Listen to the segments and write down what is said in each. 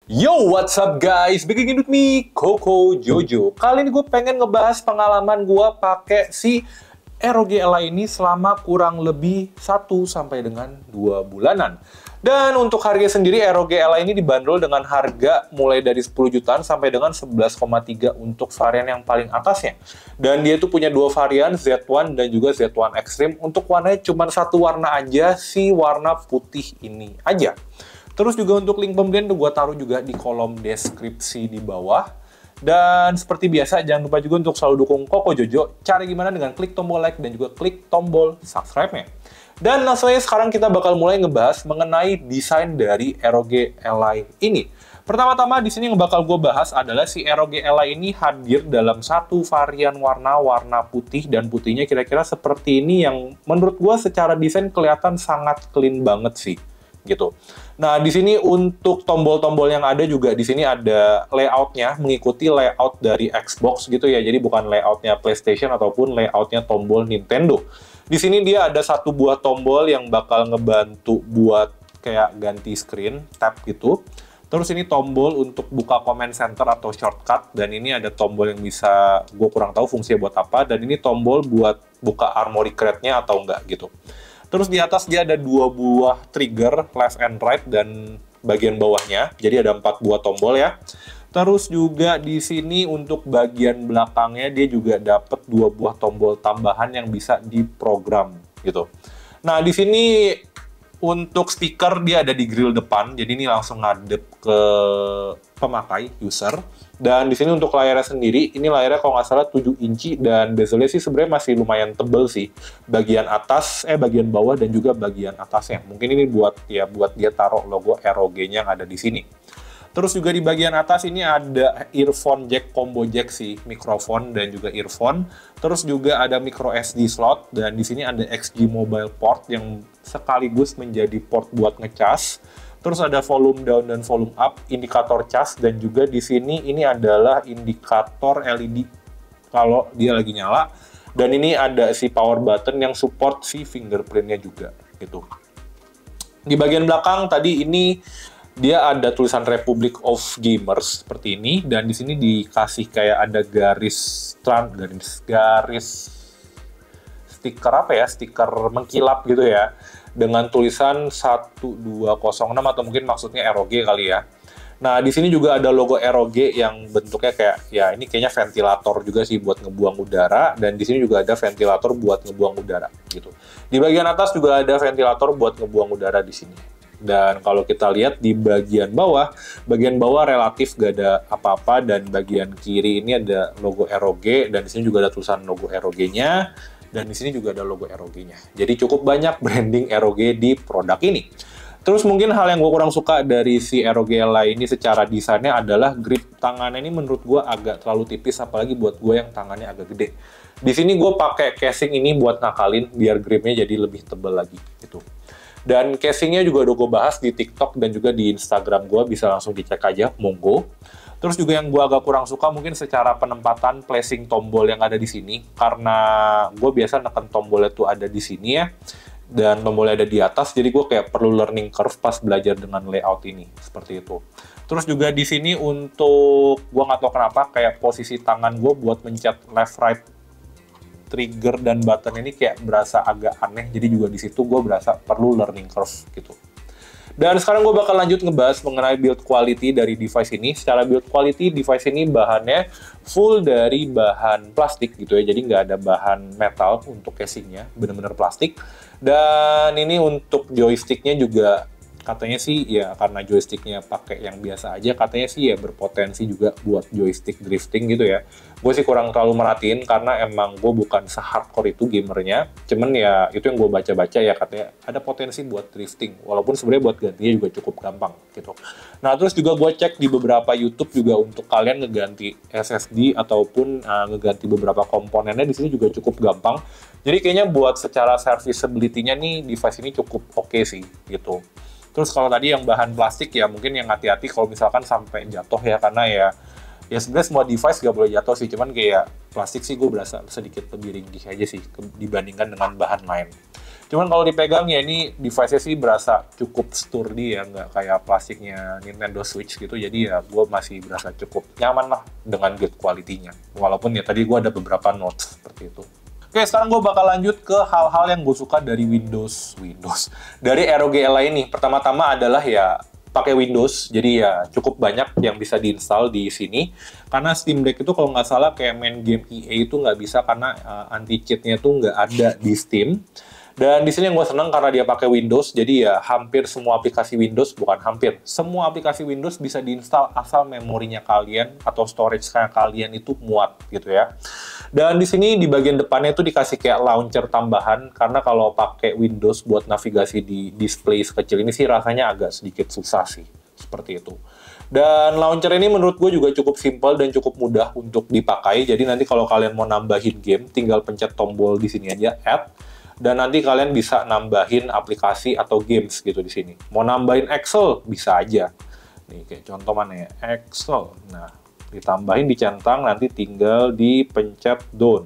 Yo, what's up guys? Begin with me, Koko Jojo. Kali ini gue pengen ngebahas pengalaman gue pakai si ROG Ally ini selama kurang lebih 1 sampai dengan 2 bulanan. Dan untuk harga sendiri, ROG Ally ini dibanderol dengan harga mulai dari 10 jutaan sampai dengan 11,3 untuk varian yang paling atasnya. Dan dia itu punya dua varian, Z1 dan juga Z1 Extreme. Untuk warnanya cuma satu warna aja, si warna putih ini aja. Terus juga untuk link pembelian gue taruh juga di kolom deskripsi di bawah. Dan seperti biasa, jangan lupa juga untuk selalu dukung Koko Jojo. Cara gimana dengan klik tombol like dan juga klik tombol subscribe-nya. Dan langsung aja sekarang kita bakal mulai ngebahas mengenai desain dari ROG Ally ini. Pertama-tama di sini yang bakal gue bahas adalah si ROG Ally ini hadir dalam satu varian warna putih, dan putihnya kira-kira seperti ini yang menurut gue secara desain kelihatan sangat clean banget sih. Gitu. Nah, di sini untuk tombol-tombol yang ada juga di sini ada layoutnya mengikuti layout dari Xbox gitu ya. Jadi bukan layoutnya PlayStation ataupun layoutnya tombol Nintendo. Di sini dia ada satu buah tombol yang bakal ngebantu buat kayak ganti screen, tab gitu. Terus ini tombol untuk buka comment center atau shortcut, dan ini ada tombol yang bisa gue kurang tahu fungsinya buat apa, dan ini tombol buat buka armory crate-nya atau enggak gitu. Terus di atas dia ada dua buah trigger, left and right, dan bagian bawahnya. Jadi ada 4 buah tombol ya. Terus juga di sini untuk bagian belakangnya dia juga dapat 2 buah tombol tambahan yang bisa diprogram gitu. Nah, di sini untuk stiker dia ada di grill depan, jadi ini langsung ngadep ke pemakai, user. Dan di sini untuk layarnya sendiri, ini layarnya kalau nggak salah 7 inci, dan bezelnya sih sebenarnya masih lumayan tebel sih. Bagian atas, bagian bawah dan juga bagian atasnya. Mungkin ini buat dia taruh logo ROG-nya yang ada di sini. Terus juga di bagian atas ini ada earphone jack, combo jack sih, mikrofon dan juga earphone. Terus juga ada micro SD slot, dan di sini ada XG mobile port yang sekaligus menjadi port buat ngecas. Terus ada volume down dan volume up, indikator cas, dan juga di sini ini adalah indikator LED kalau dia lagi nyala. Dan ini ada si power button yang support si fingerprint-nya juga gitu. Di bagian belakang tadi ini dia ada tulisan Republic of Gamers seperti ini, dan di sini dikasih kayak ada garis stiker stiker mengkilap gitu ya, dengan tulisan 1206 atau mungkin maksudnya ROG kali ya. Nah, di sini juga ada logo ROG yang bentuknya kayak, ya ini kayaknya ventilator juga sih buat ngebuang udara, dan di sini juga ada ventilator buat ngebuang udara gitu. Di bagian atas juga ada ventilator buat ngebuang udara di sini. Dan kalau kita lihat di bagian bawah relatif gak ada apa-apa, dan bagian kiri ini ada logo ROG, dan di sini juga ada tulisan logo ROG-nya, dan di sini juga ada logo ROG-nya. Jadi cukup banyak branding ROG di produk ini. Terus mungkin hal yang gue kurang suka dari si ROG Ally ini secara desainnya adalah grip tangannya ini menurut gue agak terlalu tipis, apalagi buat gue yang tangannya agak gede. Di sini gue pakai casing ini buat nakalin biar gripnya jadi lebih tebal lagi gitu. Dan casingnya juga udah gue bahas di TikTok dan juga di Instagram gue, bisa langsung dicek aja, monggo. Terus juga yang gue agak kurang suka mungkin secara penempatan placing tombol yang ada di sini, karena gue biasa neken tombolnya tuh ada di sini ya, dan tombolnya ada di atas, jadi gue kayak perlu learning curve pas belajar dengan layout ini, seperti itu. Terus juga di sini untuk, gue nggak tahu kenapa, kayak posisi tangan gue buat mencet left right trigger dan button ini kayak berasa agak aneh, jadi juga di situ gue berasa perlu learning curve gitu. Dan sekarang gue bakal lanjut ngebahas mengenai build quality dari device ini. Secara build quality, device ini bahannya full dari bahan plastik gitu ya, jadi nggak ada bahan metal untuk casingnya, bener-bener plastik. Dan ini untuk joysticknya juga katanya sih ya, karena joysticknya pakai yang biasa aja, katanya sih ya berpotensi juga buat joystick drifting gitu ya. Gue sih kurang terlalu merhatiin karena emang gue bukan se-hardcore itu gamernya. Cuman ya itu yang gue baca-baca ya, katanya ada potensi buat drifting. Walaupun sebenarnya buat gantinya juga cukup gampang gitu. Nah, terus juga gue cek di beberapa YouTube juga untuk kalian ngeganti SSD ataupun ngeganti beberapa komponennya di sini juga cukup gampang. Jadi kayaknya buat secara serviceability-nya nih device ini cukup oke sih gitu. Terus kalau tadi yang bahan plastik ya mungkin yang hati-hati kalau misalkan sampai jatuh ya, karena ya Ya sebenarnya semua device gak boleh jatuh sih, cuman kayak plastik sih gue berasa sedikit lebih ringgih aja sih dibandingkan dengan bahan lain. Cuman kalau dipegang ya ini device-nya sih berasa cukup sturdy ya, nggak kayak plastiknya Nintendo Switch gitu. Jadi ya gue masih berasa cukup nyaman lah dengan build quality-nya. Walaupun ya tadi gue ada beberapa notes seperti itu. Oke, sekarang gue bakal lanjut ke hal-hal yang gue suka dari Windows. Dari ROG Ally ini. Pertama-tama adalah ya pakai Windows, jadi ya cukup banyak yang bisa diinstal di sini. Karena Steam Deck itu kalau nggak salah kayak main game EA itu nggak bisa karena anti-cheatnya tuh nggak ada di Steam. Dan di sini yang gue seneng karena dia pakai Windows, jadi ya hampir semua aplikasi Windows, bukan hampir, semua aplikasi Windows bisa diinstal asal memorinya kalian atau storage kalian itu muat gitu ya. Dan di sini di bagian depannya itu dikasih kayak launcher tambahan, karena kalau pakai Windows buat navigasi di display sekecil ini sih rasanya agak sedikit susah sih, seperti itu. Dan launcher ini menurut gue juga cukup simpel dan cukup mudah untuk dipakai. Jadi nanti kalau kalian mau nambahin game, tinggal pencet tombol di sini aja, add. Dan nanti kalian bisa nambahin aplikasi atau games gitu di sini. Mau nambahin Excel, bisa aja. Nih, kayak contoh mana ya? Excel. Nah, ditambahin, dicentang, nanti tinggal dipencet done.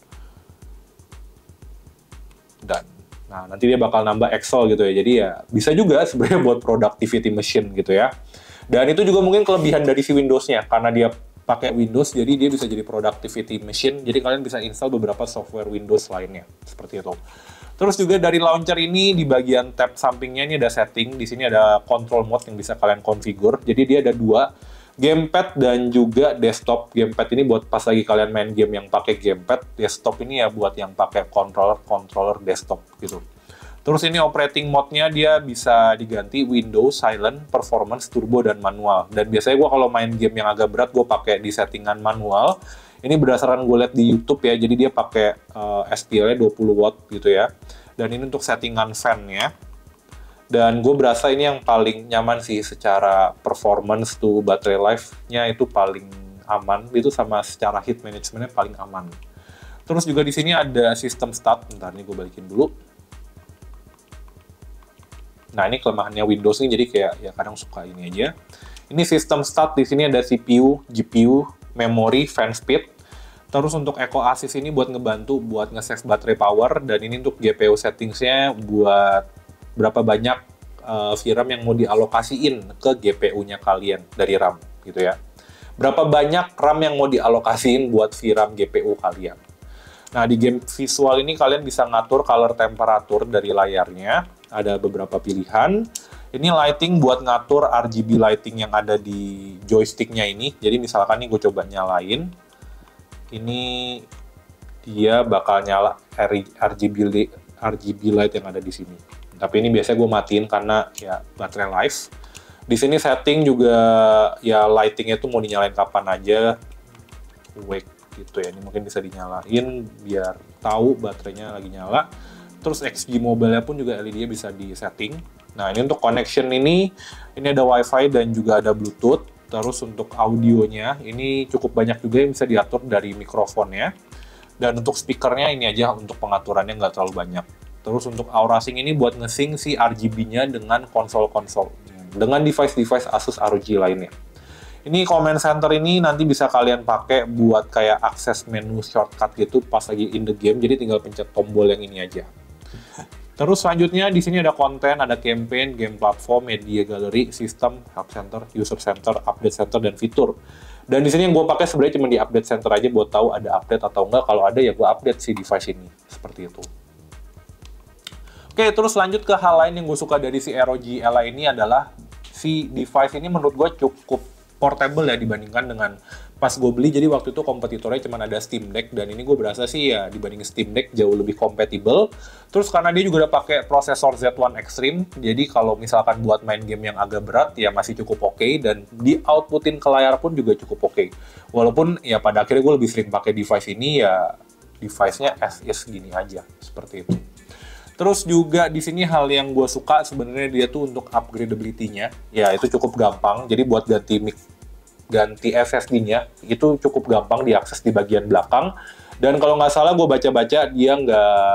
Dan, nah nanti dia bakal nambah Excel gitu ya. Jadi ya, bisa juga sebenarnya buat productivity machine gitu ya. Dan itu juga mungkin kelebihan dari si Windows-nya. Karena dia pakai Windows, jadi dia bisa jadi productivity machine. Jadi kalian bisa install beberapa software Windows lainnya, seperti itu. Terus juga dari launcher ini di bagian tab sampingnya ini ada setting. Di sini ada control mode yang bisa kalian configure. Jadi dia ada dua, gamepad dan juga desktop. Gamepad ini buat pas lagi kalian main game yang pakai gamepad. Desktop ini ya buat yang pakai controller desktop gitu. Terus ini operating mode-nya dia bisa diganti Windows, Silent, Performance, Turbo, dan Manual. Dan biasanya gue kalau main game yang agak berat, gue pakai di settingan manual. Ini berdasarkan gue lihat di YouTube ya, jadi dia pakai SPL-nya 20 watt gitu ya. Dan ini untuk settingan fan-nya. Dan gue berasa ini yang paling nyaman sih secara performance tuh, baterai life-nya itu paling aman. Itu sama secara heat management-nya paling aman. Terus juga di sini ada sistem start. Bentar, ini gue balikin dulu. Nah, ini kelemahannya Windows nih, jadi kayak ya kadang suka ini aja. Ini sistem start, di sini ada CPU, GPU, memori, fan speed. Terus untuk Echo Assist ini buat ngebantu buat nge-save baterai power, dan ini untuk GPU settings-nya buat berapa banyak VRAM yang mau dialokasiin ke GPU-nya kalian dari RAM gitu ya. Berapa banyak RAM yang mau dialokasiin buat VRAM GPU kalian. Nah, di game visual ini kalian bisa ngatur color temperature dari layarnya. Ada beberapa pilihan. Ini lighting buat ngatur RGB lighting yang ada di joysticknya ini. Jadi misalkan nih gue coba nyalain. Ini dia bakal nyala RGB light yang ada di sini. Tapi ini biasanya gue matiin karena ya baterai life. Di sini setting juga ya lightingnya tuh mau dinyalain kapan aja. Wake gitu ya. Ini mungkin bisa dinyalain biar tahu baterainya lagi nyala. Terus XG mobile-nya pun juga LED-nya bisa di-setting. Nah, ini untuk connection ini ada Wi-Fi dan juga ada Bluetooth. Terus untuk audionya, ini cukup banyak juga yang bisa diatur dari mikrofonnya. Dan untuk speakernya ini aja untuk pengaturannya nggak terlalu banyak. Terus untuk Aura Sync ini buat nge-sync si RGB-nya dengan konsol-konsol. Dengan device-device Asus ROG lainnya. Ini command center ini nanti bisa kalian pakai buat kayak akses menu shortcut gitu pas lagi in the game. Jadi tinggal pencet tombol yang ini aja. Terus selanjutnya di sini ada konten, ada campaign, game platform, media gallery, sistem, help center, user center, update center, dan fitur. Dan di sini yang gue pakai sebenarnya cuma di update center aja buat tahu ada update atau enggak. Kalau ada ya gue update si device ini, seperti itu. Oke, terus lanjut ke hal lain yang gue suka dari si ROG Ally ini adalah si device ini menurut gue cukup portable ya dibandingkan dengan pas gue beli. Jadi waktu itu kompetitornya cuma ada Steam Deck, dan ini gue berasa sih ya dibanding Steam Deck jauh lebih kompatibel. Terus karena dia juga udah pakai prosesor Z1 Extreme, jadi kalau misalkan buat main game yang agak berat ya masih cukup oke, dan di outputin ke layar pun juga cukup oke. Walaupun ya pada akhirnya gue lebih sering pakai device ini ya device-nya as is gini aja, seperti itu. Terus juga di sini hal yang gue suka sebenarnya dia tuh untuk upgradability-nya, ya itu cukup gampang. Jadi buat ganti SSD-nya itu cukup gampang diakses di bagian belakang. Dan kalau nggak salah gue baca-baca dia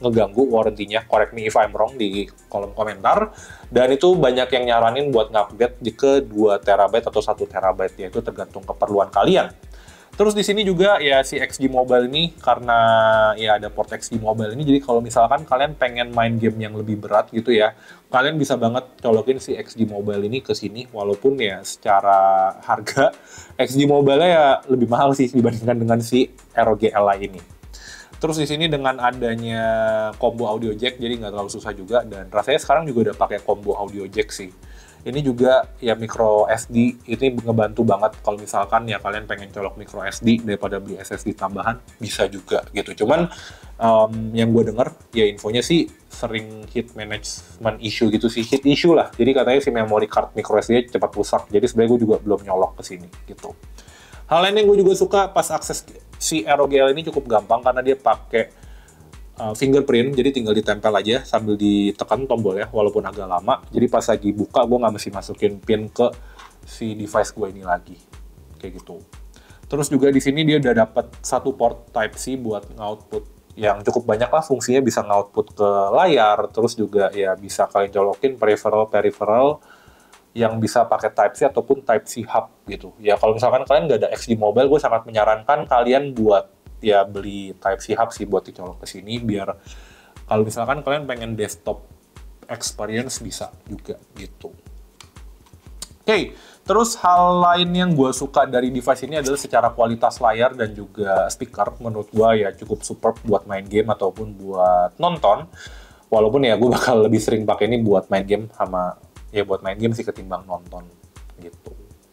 ngeganggu warranty-nya. Correct me if I'm wrong di kolom komentar. Dan itu banyak yang nyaranin buat nge-upgrade ke 2 TB atau 1 TB, yaitu tergantung keperluan kalian. Terus di sini juga ya si XG Mobile ini, karena ya ada port XG Mobile ini, jadi kalau misalkan kalian pengen main game yang lebih berat gitu ya, kalian bisa banget colokin si XG Mobile ini ke sini, walaupun ya secara harga XG Mobile-nya ya lebih mahal sih dibandingkan dengan si ROG Ally ini. Terus di sini dengan adanya combo audio jack, jadi nggak terlalu susah juga, dan rasanya sekarang juga udah pakai combo audio jack sih. Ini juga ya micro SD, ini ngebantu banget kalau misalkan ya kalian pengen colok micro SD daripada beli SSD tambahan, bisa juga gitu. Cuman yang gue denger ya infonya sih sering hit management issue gitu sih, hit issue lah. Jadi katanya si memory card micro SD cepat rusak, jadi sebenarnya gue juga belum nyolok ke sini gitu. Hal lain yang gue juga suka pas akses si ROG Ally ini cukup gampang karena dia pakai fingerprint, jadi tinggal ditempel aja sambil ditekan tombol ya, walaupun agak lama. Jadi pas lagi buka, gue nggak mesti masukin pin ke si device gue ini lagi, kayak gitu. Terus juga di sini dia udah dapat satu port Type-C buat output yang cukup banyak lah fungsinya, bisa nge-output ke layar, terus juga ya bisa kalian colokin peripheral yang bisa pakai Type-C ataupun Type-C hub gitu. Ya kalau misalkan kalian nggak ada XG Mobile, gue sangat menyarankan kalian buat ya beli Type-C hub sih buat dicolok ke sini, biar kalau misalkan kalian pengen desktop experience bisa juga gitu. Oke, terus hal lain yang gue suka dari device ini adalah secara kualitas layar dan juga speaker. Menurut gue ya cukup superb buat main game ataupun buat nonton. Walaupun ya gue bakal lebih sering pakai ini buat main game sama ya buat main game sih ketimbang nonton gitu.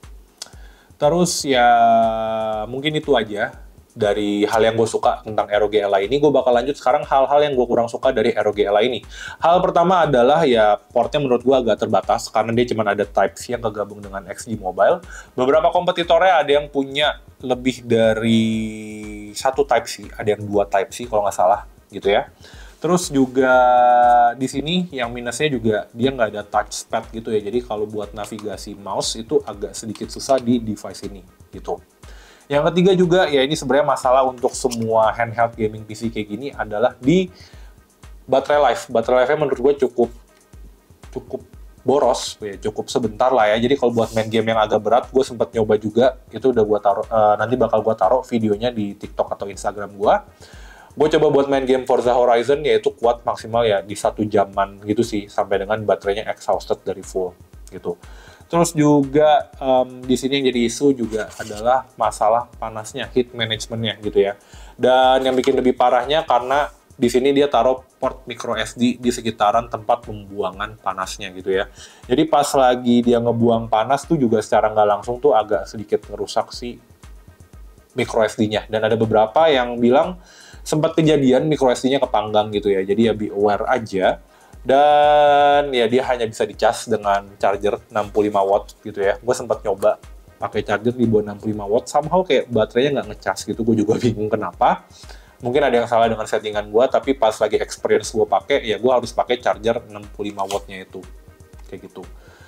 Terus ya mungkin itu aja dari hal yang gue suka tentang ROG Ally ini. Gue bakal lanjut sekarang hal-hal yang gue kurang suka dari ROG Ally ini. Hal pertama adalah ya portnya menurut gue agak terbatas karena dia cuma ada Type-C yang kegabung dengan XG Mobile. Beberapa kompetitornya ada yang punya lebih dari satu Type-C, ada yang 2 Type-C kalau nggak salah gitu ya. Terus juga di sini yang minusnya juga dia nggak ada touchpad gitu ya. Jadi kalau buat navigasi mouse itu agak sedikit susah di device ini gitu. Yang ketiga juga, ya ini sebenarnya masalah untuk semua handheld gaming PC kayak gini adalah di baterai life. Baterai life-nya menurut gue cukup boros, ya cukup sebentar lah ya. Jadi kalau buat main game yang agak berat, gue sempat nyoba juga, itu udah gue taruh, nanti bakal gue taruh videonya di TikTok atau Instagram gue. Gue coba buat main game Forza Horizon, yaitu kuat maksimal ya di 1 jaman gitu sih, sampai dengan baterainya exhausted dari full gitu. Terus juga di sini yang jadi isu juga adalah masalah panasnya, heat management-nya gitu ya. Dan yang bikin lebih parahnya karena di sini dia taruh port micro SD di sekitaran tempat pembuangan panasnya gitu ya. Jadi pas lagi dia ngebuang panas tuh juga secara nggak langsung tuh agak sedikit ngerusak si micro SD-nya. Dan ada beberapa yang bilang sempat kejadian micro SD-nya kepanggang gitu ya. Jadi ya be aware aja. Dan ya dia hanya bisa dicas dengan charger 65 watt gitu ya. Gue sempat nyoba pakai charger di bawah 65 watt, somehow kayak baterainya nggak ngecas gitu. Gue juga bingung kenapa. Mungkin ada yang salah dengan settingan gue, tapi pas lagi experience gue pakai, ya gue harus pakai charger 65 wattnya itu. Kayak gitu.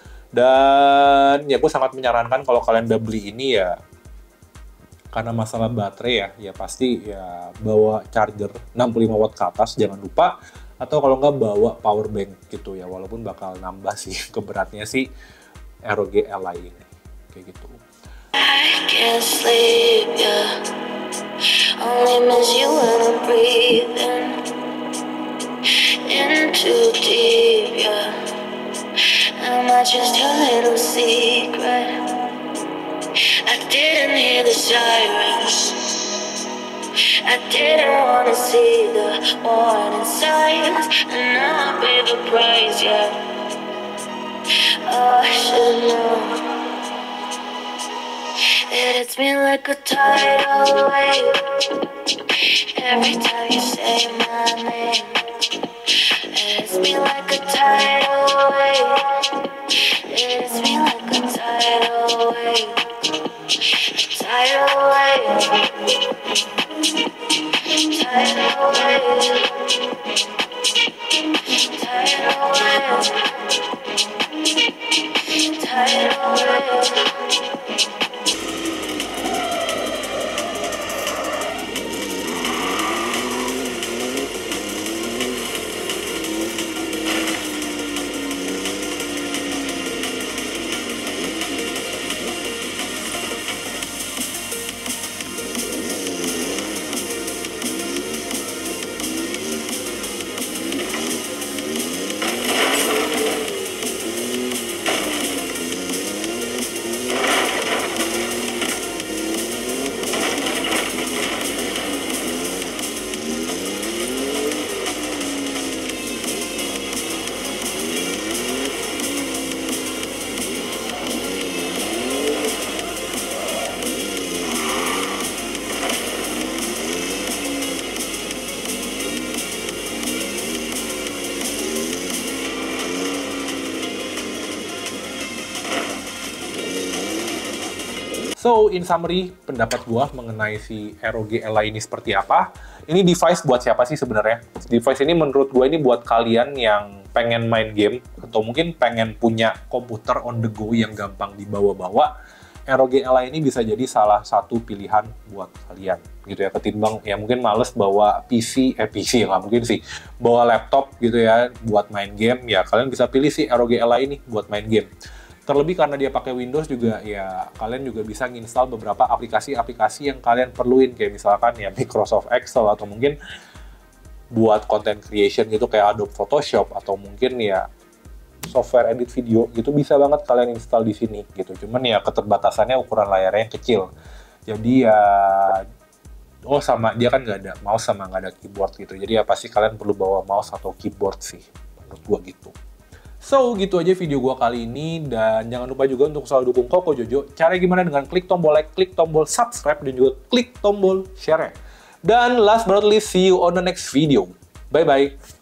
Dan ya gue sangat menyarankan kalau kalian udah beli ini ya, karena masalah baterai ya pasti ya bawa charger 65 watt ke atas, jangan lupa. Atau kalau nggak bawa power bank gitu ya, walaupun bakal nambah sih keberatnya sih ROG Ally ini, kayak gitu. I can't sleep, yeah. Only miss you when I'm breathing in too deep, yeah. Am I just your little secret? I didn't hear the sirens. I didn't wanna see the warning signs, and now I pay the price, yeah. Oh, I should know. It hits me like a tidal wave every time you say my name. It hits me like a tidal wave. It hits me like a tidal wave. Tidal wave. Tidal wave. Tidal wave. Tidal wave. So, in summary, pendapat gua mengenai si ROG Ally ini seperti apa. Ini device buat siapa sih sebenarnya? Device ini menurut gua ini buat kalian yang pengen main game, atau mungkin pengen punya komputer on the go yang gampang dibawa-bawa. ROG Ally ini bisa jadi salah satu pilihan buat kalian, gitu ya. Ketimbang ya mungkin males bawa PC nggak mungkin sih, bawa laptop gitu ya, buat main game, ya kalian bisa pilih si ROG Ally ini buat main game. Terlebih karena dia pakai Windows juga, ya kalian juga bisa nginstal beberapa aplikasi-aplikasi yang kalian perluin, kayak misalkan ya Microsoft Excel, atau mungkin buat content creation gitu kayak Adobe Photoshop, atau mungkin ya software edit video gitu, bisa banget kalian install di sini gitu. Cuman ya keterbatasannya ukuran layarnya yang kecil. Jadi ya sama dia kan nggak ada mouse sama nggak ada keyboard gitu. Jadi ya pasti kalian perlu bawa mouse atau keyboard sih, menurut gua gitu. So, gitu aja video gua kali ini, dan jangan lupa juga untuk selalu dukung Koko Jojo. Caranya gimana? Dengan klik tombol like, klik tombol subscribe, dan juga klik tombol share. Dan last but not least, see you on the next video. Bye-bye.